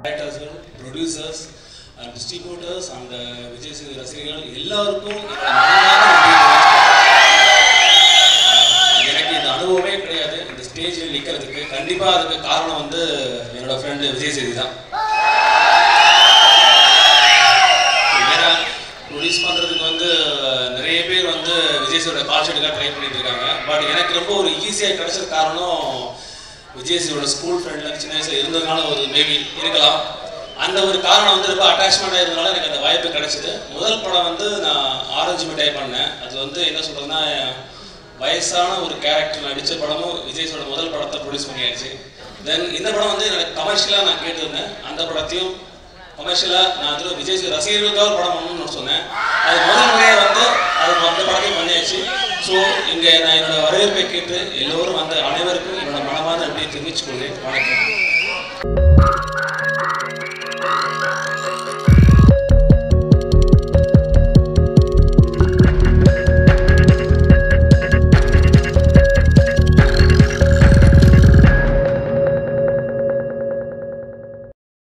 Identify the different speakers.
Speaker 1: Directors, producers, and distributors, and Vijay ரசிகர்கள் எல்லாருக்கும் எனக்கு இந்த அனுபவமே கிடையாது. இந்த ஸ்டேஜில் நிற்கிறதுக்கு கண்டிப்பாக அதுக்கு காரணம் வந்து என்னோட ஃப்ரெண்டு விஜய் சேதி தான். ஏன்னா ப்ரொடியூஸ் பண்ணுறதுக்கு வந்து நிறைய பேர் வந்து விஜய் சேதியோட கால்ஷீட்டுக்காக ட்ரை பண்ணிட்டு இருக்காங்க. பட் எனக்கு ரொம்ப ஒரு ஈஸியாக கிடைச்சது காரணம் விஜய் சேதியோட ஸ்கூல் ஃப்ரெண்டில் சின்ன வயசில் இருந்ததுனால ஒரு மேபி இருக்கலாம். அந்த ஒரு காரணம் வந்து ரொம்ப அட்டாச்மெண்ட்டாக இருந்ததுனால எனக்கு அந்த வாய்ப்பு கிடைச்சிது. முதல் படம் வந்து நான் ஆரஞ்சு மிட்டாய் பண்ணேன். அது வந்து என்ன சொல்கிறதுனா வயசான ஒரு கேரக்டர் நடித்த படமும் விஜய்ஸோட முதல் படத்தை ப்ரொடியூஸ் பண்ணியாச்சு. தென் இந்த படம் வந்து எனக்கு கமர்ஷியலாக நான் கேட்டிருந்தேன். அந்த படத்தையும் கமர்ஷியலாக நான் வந்து விஜய் ரசிகர்களுக்காக ஒரு படம் பண்ணணும்னு சொன்னேன். அது முதல் முறையாக வந்து அது அந்த படத்தையும் பண்ணியாச்சு. ஸோ இங்கே நான் என்னோட வரவேற்பை கேட்டு எல்லோரும் வந்த அனைவருக்கும் என்னோட மனமான நன்றியை தெரிவித்துக் கொள்கிறேன். வணக்கம்.